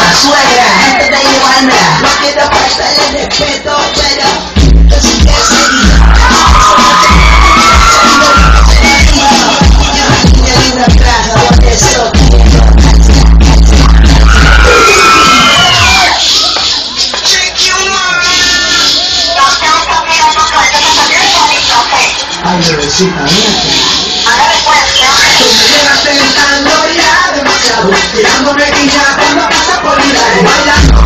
suegra, antes de llevármela. No quiero faltarle el respeto, pero yo sí que seguir. Niña de una plaza, por eso. Ay, bebecita, mírate. Tú me llevas tentando ya demasiado, tirándome guilla cuando pasa por mi lado, bailando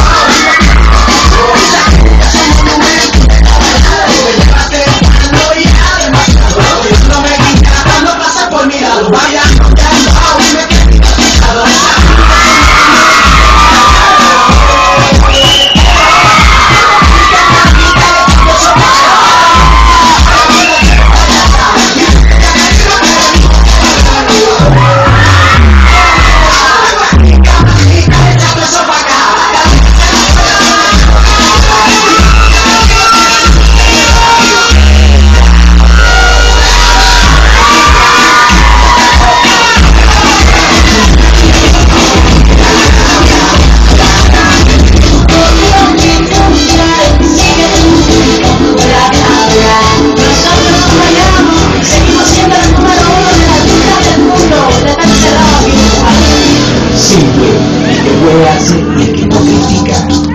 somos momentos. Tú me llevas tentando ya demasiado, tirándome guilla cuando pasa por mi lado, bailando y me quedé hipnotizado. Simple, que puede hacer y que no critica.